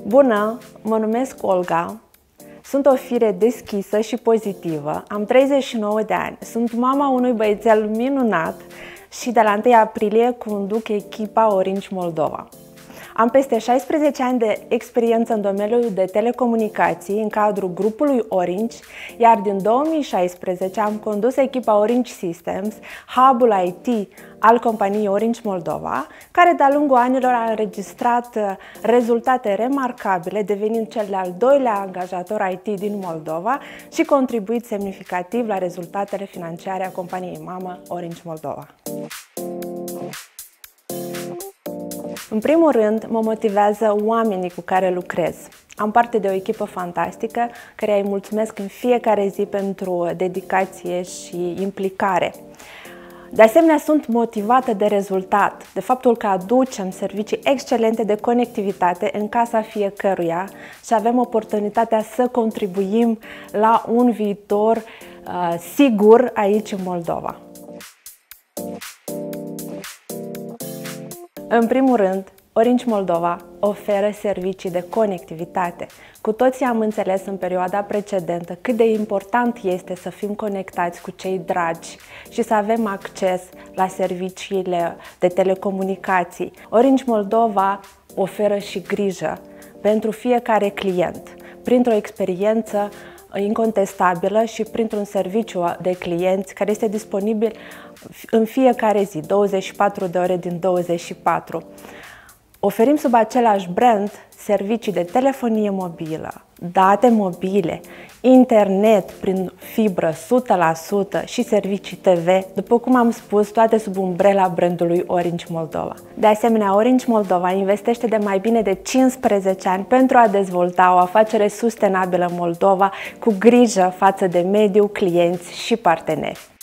Bună, mă numesc Olga, sunt o fire deschisă și pozitivă, am 39 de ani, sunt mama unui băiețel minunat și de la 1 aprilie conduc echipa Orange Moldova. Am peste 16 ani de experiență în domeniul de telecomunicații în cadrul grupului Orange, iar din 2016 am condus echipa Orange Systems, hub-ul IT al companiei Orange Moldova, care de-a lungul anilor a înregistrat rezultate remarcabile, devenind cel de-al doilea angajator IT din Moldova și contribuit semnificativ la rezultatele financiare a companiei mamă Orange Moldova. În primul rând, mă motivează oamenii cu care lucrez. Am parte de o echipă fantastică, care îi mulțumesc în fiecare zi pentru dedicație și implicare. De asemenea, sunt motivată de rezultat, de faptul că aducem servicii excelente de conectivitate în casa fiecăruia și avem oportunitatea să contribuim la un viitor sigur aici în Moldova. În primul rând, Orange Moldova oferă servicii de conectivitate. Cu toții am înțeles în perioada precedentă cât de important este să fim conectați cu cei dragi și să avem acces la serviciile de telecomunicații. Orange Moldova oferă și grijă pentru fiecare client, printr-o experiență incontestabilă și printr-un serviciu de clienți care este disponibil în fiecare zi, 24 de ore din 24. Oferim sub același brand servicii de telefonie mobilă, date mobile, internet prin fibră 100% și servicii TV, după cum am spus, toate sub umbrela brandului Orange Moldova. De asemenea, Orange Moldova investește de mai bine de 15 ani pentru a dezvolta o afacere sustenabilă în Moldova, cu grijă față de mediu, clienți și parteneri.